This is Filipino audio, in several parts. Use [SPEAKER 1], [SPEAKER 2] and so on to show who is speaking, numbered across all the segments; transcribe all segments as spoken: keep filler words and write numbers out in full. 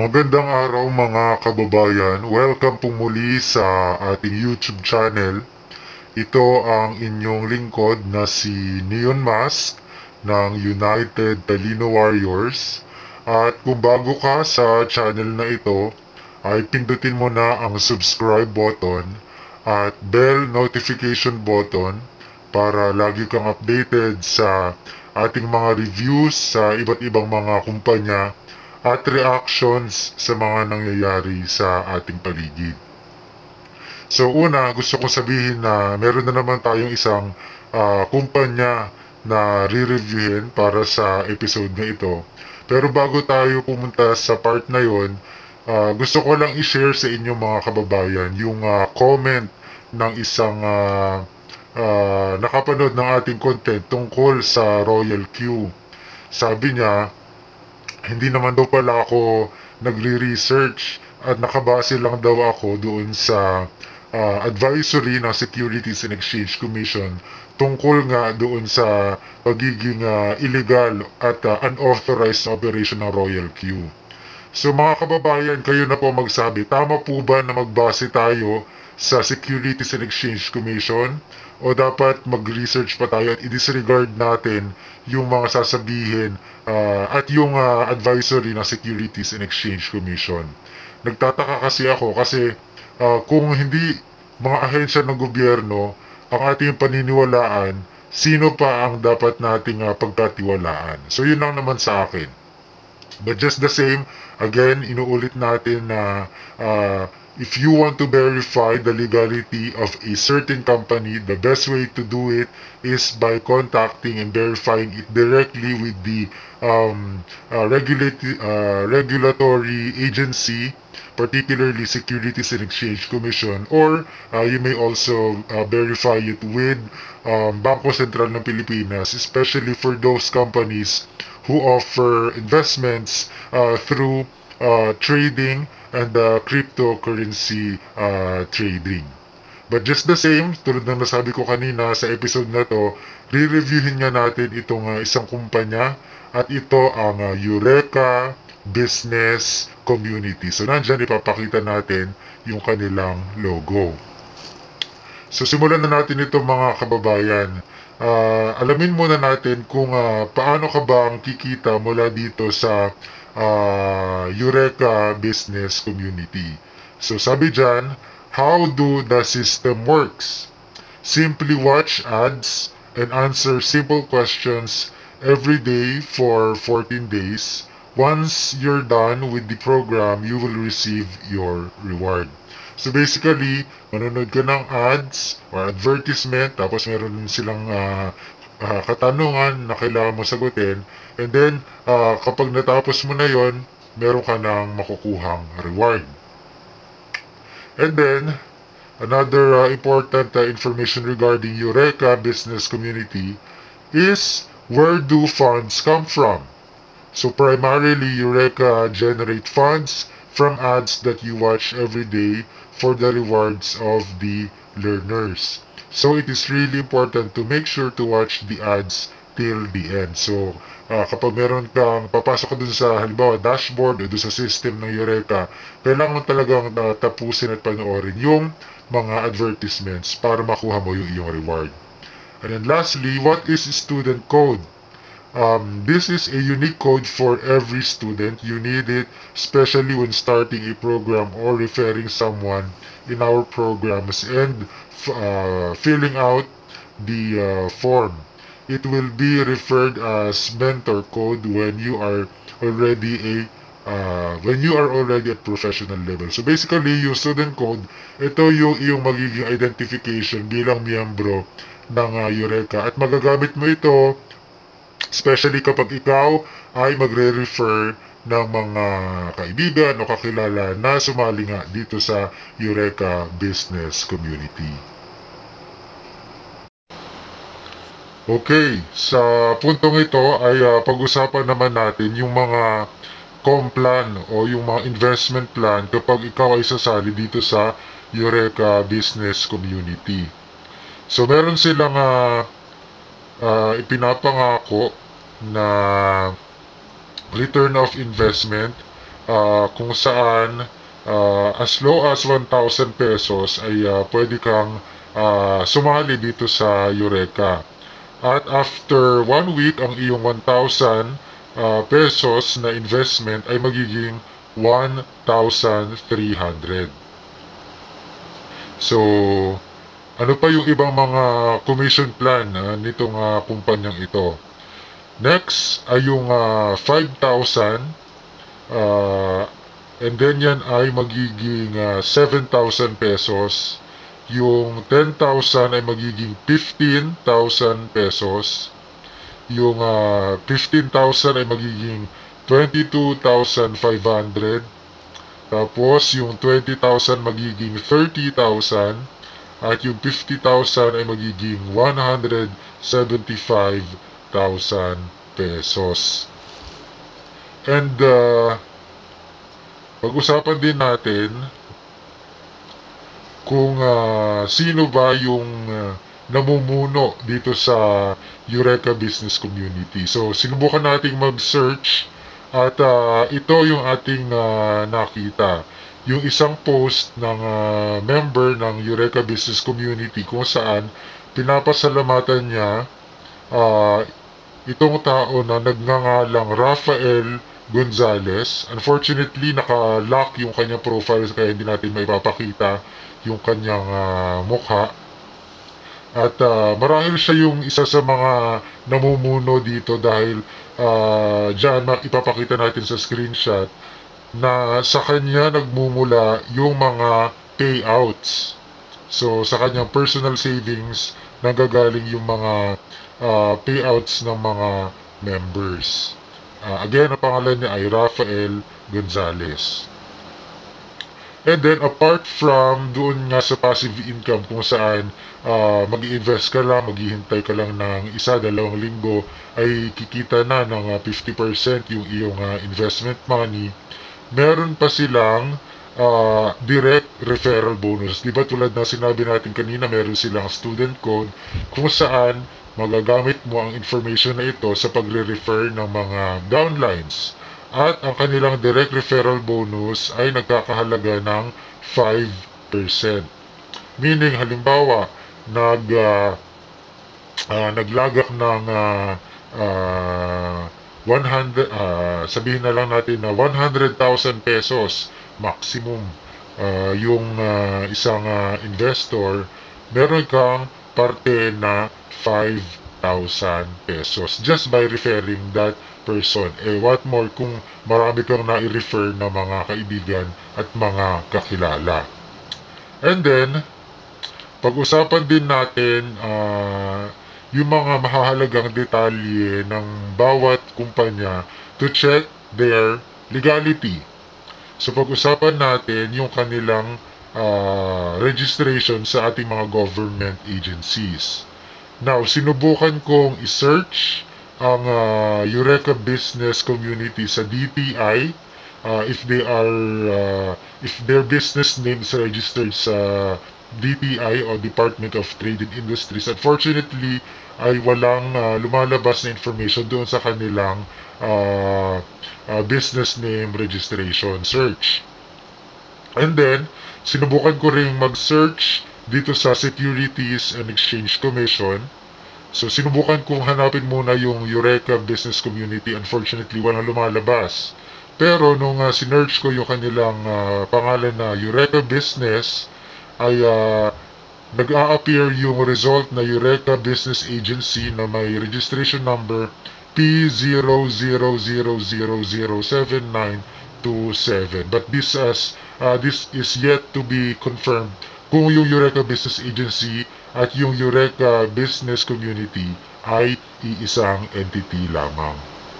[SPEAKER 1] Magandang araw mga kababayan. Welcome po muli sa ating YouTube channel. Ito ang inyong lingkod na si Neon Mask ng United Talino Warriors. At kung bago ka sa channel na ito, ay pindutin mo na ang subscribe button at bell notification button para lagi kang updated sa ating mga reviews sa iba't ibang mga kumpanya at reactions sa mga nangyayari sa ating paligid. So una, gusto ko sabihin na meron na naman tayong isang uh, kumpanya na re-reviewin para sa episode na ito. Pero bago tayo pumunta sa part na yon, uh, gusto ko lang i-share sa inyo mga kababayan yung uh, comment ng isang uh, uh, nakapanood ng ating content tungkol sa Royal Q. Sabi niya, hindi naman daw pala ako nagre-research at nakabase lang daw ako doon sa uh, advisory ng Securities and Exchange Commission tungkol nga doon sa pagiging uh, illegal at uh, unauthorized operation ng Royal Q. So mga kababayan, kayo na po magsabi, tama po ba na magbase tayo sa Securities and Exchange Commission o dapat mag-research pa tayo at i-disregard natin yung mga sasabihin uh, at yung uh, advisory ng Securities and Exchange Commission? Nagtataka kasi ako kasi uh, kung hindi mga ahensya ng gobyerno ang ating paniniwalaan, sino pa ang dapat nating uh, pagkatiwalaan? So yun lang naman sa akin. But just the same, again, inuulit natin na uh, if you want to verify the legality of a certain company, the best way to do it is by contacting and verifying it directly with the um, uh, regulati- uh, regulatory agency, particularly Securities and Exchange Commission, or uh, you may also uh, verify it with um, Bangko Sentral ng Pilipinas, especially for those companies who offer investments uh, through uh, trading and uh, cryptocurrency uh, trading. But just the same, tulad ng nasabi ko kanina sa episode na to, re-reviewin nga natin itong uh, isang kumpanya at ito ang uh, Eureka Business Community. So nandyan ipapakita natin yung kanilang logo. So simulan na natin ito mga kababayan. Uh, alamin muna natin kung uh, paano ka bang kikita mula dito sa uh, Eureka Business Community. So sabi dyan, how do the system works? Simply watch ads and answer simple questions every day for fourteen days. Once you're done with the program, you will receive your reward. So basically, manonood ka ng ads or advertisement, tapos meron din silang uh, uh, katanungan na kailangan mo sagutin. And then, uh, kapag natapos mo na yon, meron ka ng makukuhang reward. And then, another uh, important uh, information regarding Eureka Business Community is where do funds come from? So primarily, Eureka generate funds from ads that you watch every day for the rewards of the learners. So it is really important to make sure to watch the ads till the end. So uh, kapag meron kang papasok ka dun sa halimbawa dashboard o dun sa system ng Eureka, kailangan mo talagang uh, tapusin at panoorin yung mga advertisements para makuha mo yung iyong reward. And then lastly, what is student code? Um, this is a unique code for every student. You need it especially when starting a program or referring someone in our programs and uh, filling out the uh, form. It will be referred as mentor code when you are already a uh, when you are already at professional level. So basically, yung student code, ito yung iyong magiging identification bilang miyembro ng uh, Eureka at magagamit mo ito especially kapag ikaw ay magre-refer ng mga kaibigan o kakilala na sumali nga dito sa Eureka Business Community. Okay, sa puntong ito ay uh, pag-usapan naman natin yung mga complan o yung mga investment plan kapag ikaw ay sasali dito sa Eureka Business Community. So meron silang uh, uh, ipinapangako na return of investment uh, kung saan uh, as low as one thousand pesos ay uh, pwede kang uh, sumali dito sa Eureka. At after one week, ang iyong one thousand uh, pesos na investment ay magiging one thousand three hundred. So, ano pa yung ibang mga commission plan uh, nitong uh, kumpanyang ito? Next ay yung uh, five thousand uh, and then yan ay magiging uh, seven thousand pesos. Yung ten thousand ay magiging fifteen thousand pesos. Yung uh, fifteen thousand ay magiging twenty-two thousand five hundred. Tapos yung twenty thousand magiging thirty thousand. At yung fifty thousand ay magiging one hundred seventy-five thousand pesos. And uh, pag-usapan din natin kung uh, sino ba yung uh, namumuno dito sa Eureka Business Community. So, sinubukan nating mag-search at uh, ito yung ating uh, nakita. Yung isang post ng uh, member ng Eureka Business Community kung saan pinapasalamatan niya uh, itong tao na nagngangalang Rafael Gonzalez. Unfortunately, naka-lock yung kanyang profile kaya hindi natin maipapakita yung kanyang uh, mukha. At uh, marahil siya yung isa sa mga namumuno dito dahil uh, dyan ipapakita natin sa screenshot na sa kanya nagmumula yung mga payouts. So, sa kanyang personal savings, nanggagaling yung mga uh, payouts ng mga members. Uh, again, ang pangalan niya ay Rafael Gonzalez. And then, apart from doon nga sa passive income kung saan uh, mag-i-invest ka lang, maghihintay ka lang ng isa, dalawang linggo, ay kikita na ng uh, fifty percent yung iyong uh, investment money, meron pa silang uh, direct referral bonus. Diba tulad na sinabi natin kanina, meron silang student code kung saan magagamit mo ang information na ito sa pagre-refer ng mga downlines. At ang kanilang direct referral bonus ay nagkakahalaga ng five percent. Meaning, halimbawa, nag, uh, uh, naglagak ng uh, uh, one hundred, uh, sabihin na lang natin na one hundred thousand pesos maximum uh, yung uh, isang uh, investor, meron kang parte na five thousand pesos just by referring that person. Eh, what more kung marami kang na-refer na mga kaibigan at mga kakilala. And then, pag-usapan din natin uh, yung mga mahahalagang detalye ng bawat kumpanya to check their legality. So pag-usapan natin yung kanilang uh, registration sa ating mga government agencies. Now, sinubukan kong i-search ang uh, Eureka Business Community sa D T I uh, if they are uh, if their business name is registered sa D T I o Department of Trade and Industries. Unfortunately, ay walang uh, lumalabas na information doon sa kanilang uh, uh, business name registration search. And then, sinubukan ko ring mag-search dito sa Securities and Exchange Commission. So, sinubukan kong hanapin muna yung Eureka Business Community. Unfortunately, walang lumalabas. Pero, nung uh, sinerch ko yung kanilang uh, pangalan na Eureka Business, ay uh, nag-a-appear yung result na Eureka Business Agency na may registration number P zero zero zero zero zero seven nine two seven. But this, as, uh, this is yet to be confirmed kung yung Eureka Business Agency at yung Eureka Business Community ay iisang entity lamang.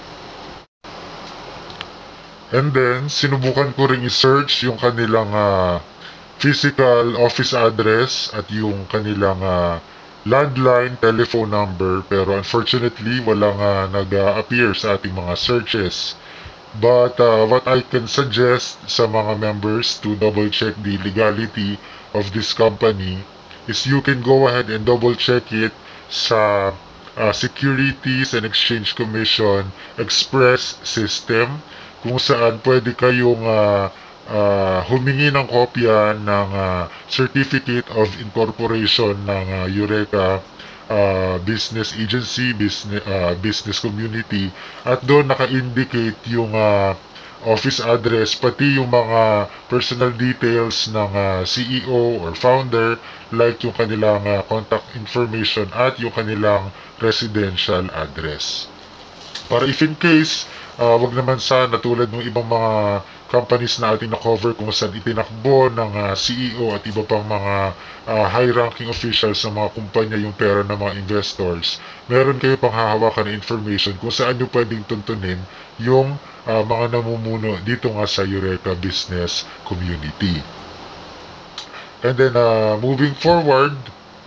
[SPEAKER 1] And then, sinubukan ko rin i-search yung kanilang uh, physical office address at yung kanilang uh, landline telephone number, pero unfortunately, walang uh, nag-appear sa ating mga searches. But uh, what I can suggest sa mga members to double check the legality of this company is you can go ahead and double check it sa uh, Securities and Exchange Commission Express system kung saan pwede kayong uh, uh, humingi ng kopya ng uh, Certificate of Incorporation ng uh, Eureka uh, Business Agency, Business, uh, Business Community, at doon naka-indicate yung uh, office address, pati yung mga personal details ng uh, C E O or founder, like yung kanilang uh, contact information at yung kanilang residential address. Para if in case, uh, wag naman sana tulad ng ibang mga companies na ating na-cover kung saan itinakbo ng uh, C E O at iba pang mga uh, high-ranking officials sa mga kumpanya yung pera ng mga investors, meron kayo pang hahawakan na information kung saan nyo pwedeng tuntunin yung uh, mga namumuno dito nga sa Eureka Business Community. And then, uh, moving forward,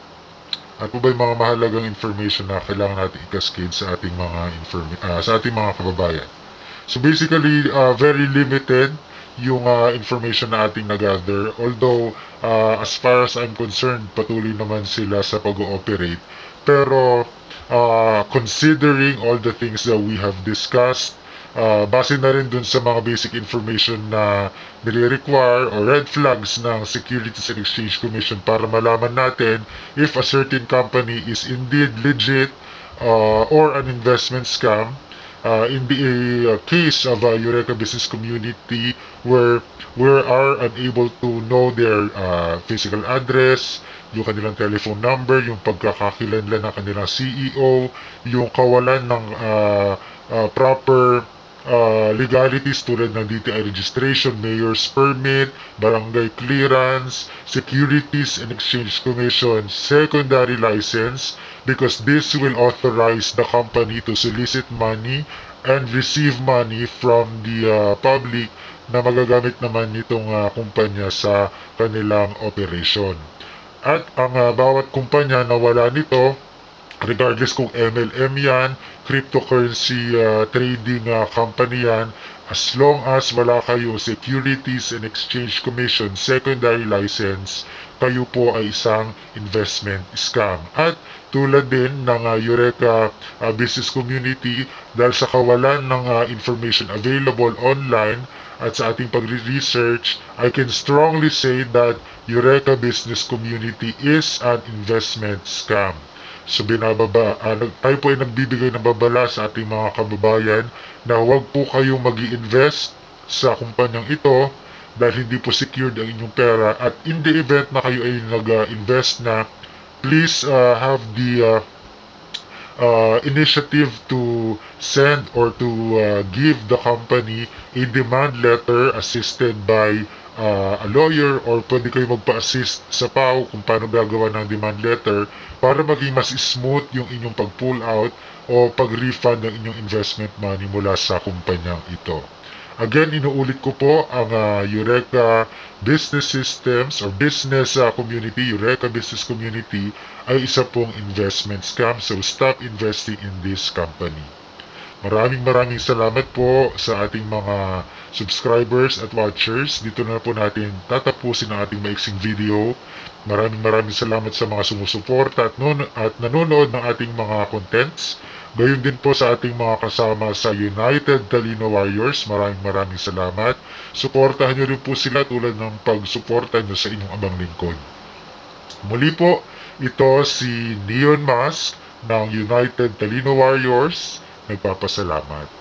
[SPEAKER 1] at po ba yung mga mahalagang information na kailangan natin i-cascade sa ating mga inform- uh, sa ating mga kababayan. So basically, uh, very limited yung uh, information na ating na-gather. Although, uh, as far as I'm concerned, patuloy naman sila sa pag-ooperate. Pero, uh, considering all the things that we have discussed, Uh, base na rin dun sa mga basic information na nire-require or red flags ng Securities and Exchange Commission para malaman natin if a certain company is indeed legit uh, or an investment scam. Uh, in the uh, case of a uh, Eureka Business Community where we are unable to know their uh, physical address, yung kanilang telephone number, yung pagkakakilanlan ng kanilang C E O, yung kawalan ng uh, uh, proper Uh, legalities tulad ng D T I registration, mayor's permit, barangay clearance, Securities and Exchange Commission secondary license, because this will authorize the company to solicit money and receive money from the uh, public na magagamit naman nitong uh, kumpanya sa kanilang operation. At ang uh, bawat kumpanya na wala nito, regardless kung M L M yan, cryptocurrency uh, trading uh, company yan, as long as wala kayo Securities and Exchange Commission secondary license, kayo po ay isang investment scam. At tulad din ng uh, Eureka uh, Business Community, dahil sa kawalan ng uh, information available online at sa ating pagre-research, I can strongly say that Eureka Business Community is an investment scam. So binababa, uh, tayo po ay nagbibigay ng babala sa ating mga kababayan na huwag po kayong mag-i-invest sa kumpanyang ito dahil hindi po secured ang inyong pera, at in the event na kayo ay nag-invest na, please uh, have the uh, uh, initiative to send or to uh, give the company a demand letter assisted by uh, a lawyer, or pwede kayo magpa-assist sa P A O kung paano gagawa ng demand letter para maging mas smooth yung inyong pag-pull out o pag-refund ng inyong investment money mula sa kumpanyang ito. Again, inuulit ko po, ang uh, Eureka Business Systems or Business uh, Community, Eureka Business Community ay isa pong investment scam. So stop investing in this company. Maraming maraming salamat po sa ating mga subscribers at watchers. Dito na po natin tatapusin ang ating maiksing video. Maraming maraming salamat sa mga sumusuporta at, nun at nanonood ng ating mga contents. Gayon din po sa ating mga kasama sa United Talino Warriors. Maraming maraming salamat. Suportahan nyo rin po sila tulad ng pagsuporta nyo sa inyong abang lingkod. Muli po, ito si Neon Mask ng United Talino Warriors. Nagpapasalamat.